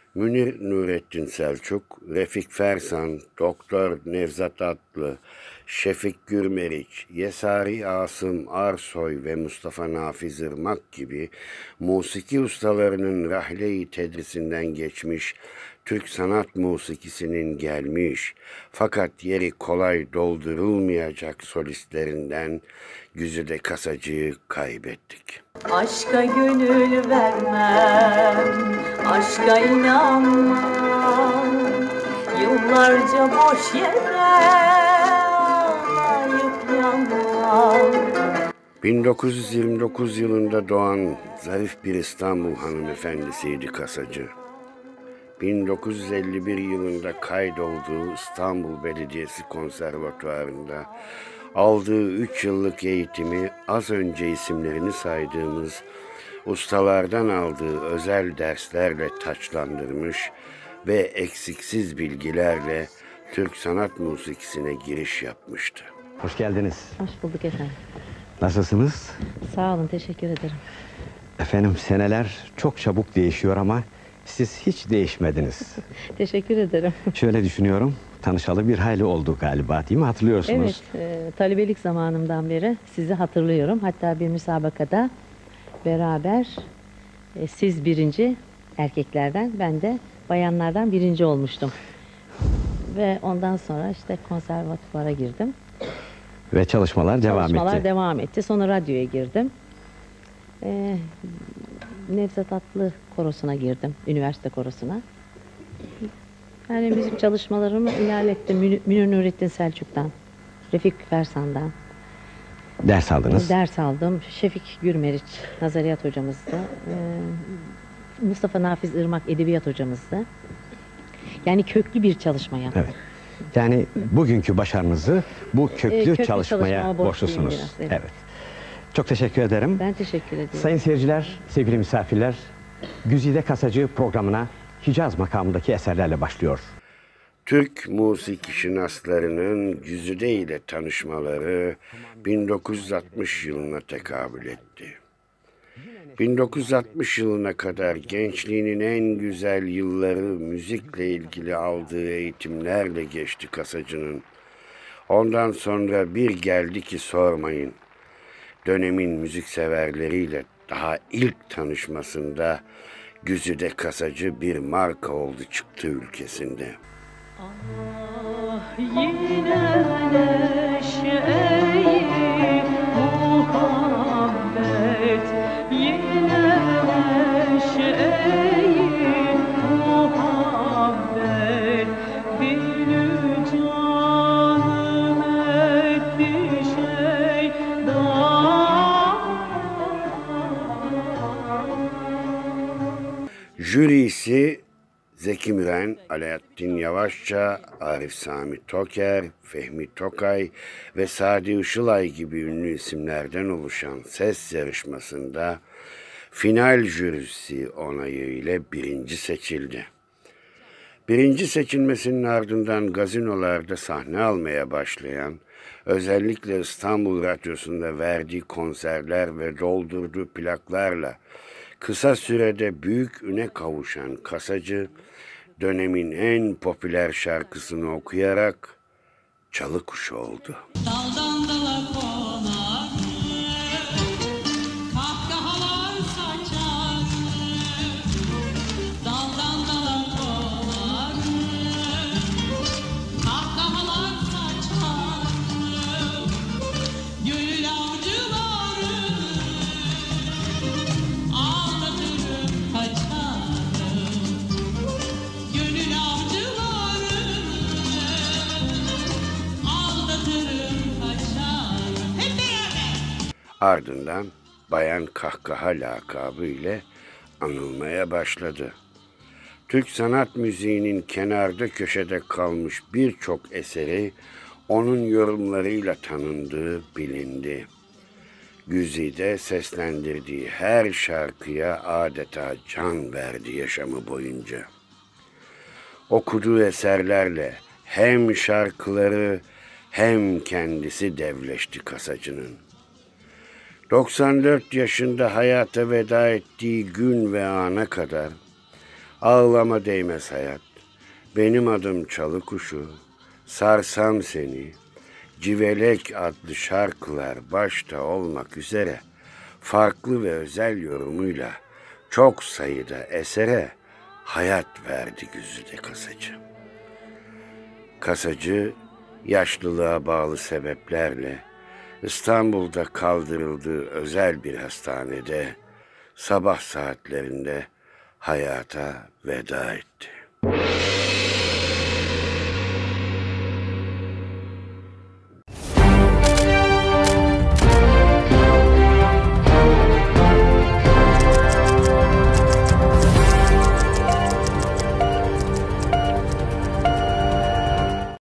Münir Nurettin Selçuk, Refik Fersan, Doktor Nevzat Atlı, Şefik Gürmeriç, Yesari Asım Arsoy ve Mustafa Nafiz Irmak gibi musiki ustalarının rahle-i tedrisinden geçmiş, Türk sanat musikisinin gelmiş fakat yeri kolay doldurulmayacak solistlerinden Güzide Kasacı'yı kaybettik. Aşka gönül vermem, aşka inanmam, yıllarca boş yere ağlayıp yanmam. 1929 yılında doğan zarif bir İstanbul hanımefendisiydi Kasacı. 1951 yılında kaydolduğu İstanbul Belediyesi Konservatuvarı'nda aldığı 3 yıllık eğitimi az önce isimlerini saydığımız ustalardan aldığı özel derslerle taçlandırmış ve eksiksiz bilgilerle Türk sanat musikisine giriş yapmıştı. Hoş geldiniz. Hoş bulduk efendim. Nasılsınız? Sağ olun, teşekkür ederim. Efendim seneler çok çabuk değişiyor ama siz hiç değişmediniz. Teşekkür ederim. Şöyle düşünüyorum, tanışalı bir hayli oldu galiba, değil mi? Hatırlıyorsunuz. Evet, talebelik zamanımdan beri sizi hatırlıyorum. Hatta bir müsabakada beraber siz birinci erkeklerden, ben de bayanlardan birinci olmuştum. Ve ondan sonra işte konservatuvara girdim. Ve çalışmalar devam etti. Sonra radyoya girdim. Nevzat Atlı korosuna girdim. Üniversite korosuna. Yani müzik çalışmalarımı ilerlettim. Münir Nurettin Selçuk'tan, Refik Fersan'dan. Ders aldınız. Ders aldım. Şefik Gürmeriç, Nazariyat hocamızdı. Mustafa Nafiz Irmak, Edebiyat hocamızdı. Yani köklü bir çalışma yaptım. Evet. Yani bugünkü başarınızı bu köklü çalışmaya borçlusunuz. Biraz, evet. Çok teşekkür ederim. Ben teşekkür ediyorum. Sayın seyirciler, sevgili misafirler, Güzide Kasacı programına Hicaz makamındaki eserlerle başlıyor. Türk musikişinaslarının Güzide ile tanışmaları 1960 yılına tekabül etti. 1960 yılına kadar gençliğinin en güzel yılları müzikle ilgili aldığı eğitimlerle geçti Kasacı'nın. Ondan sonra bir geldi ki sormayın. Dönemin müzikseverleriyle daha ilk tanışmasında Güzide Kasacı bir marka oldu çıktı ülkesinde. Ah yine neşe-i muhabbet, yine neşe-i muhabbet, gülü canım et bir şey daha. Jürisi Zeki Müren, Alaaddin Yavaşça, Arif Sami Toker, Fehmi Tokay ve Sadi Işılay gibi ünlü isimlerden oluşan ses yarışmasında final jürisi onayı ile birinci seçildi. Birinci seçilmesinin ardından gazinolarda sahne almaya başlayan, özellikle İstanbul Radyosu'nda verdiği konserler ve doldurduğu plaklarla kısa sürede büyük üne kavuşan Kasacı, dönemin en popüler şarkısını okuyarak çalı kuşu oldu. Daldan dala konar, kahkahalar saçar. Daldan dala konar, kahkahalar saçar. Gönül avcıları ağlatırım kaçarım. Gönül avcıları ağlatırım kaçarım. Hep beraber. Ardından Bayan Kahkaha lakabı ile anılmaya başladı. Türk sanat müziğinin kenarda köşede kalmış birçok eseri onun yorumlarıyla tanındığı bilindi. Güzide seslendirdiği her şarkıya adeta can verdi yaşamı boyunca. Okuduğu eserlerle hem şarkıları hem kendisi devleşti Kasacı'nın. 94 yaşında hayata veda ettiği gün ve ana kadar Ağlama değmez hayat. Benim adım Çalı Kuşu. Sarsam seni. Civelek adlı şarkılar başta olmak üzere farklı ve özel yorumuyla çok sayıda esere hayat verdi Güzide Kasacı. Kasacı yaşlılığa bağlı sebeplerle İstanbul'da kaldırıldığı özel bir hastanede sabah saatlerinde hayata veda etti.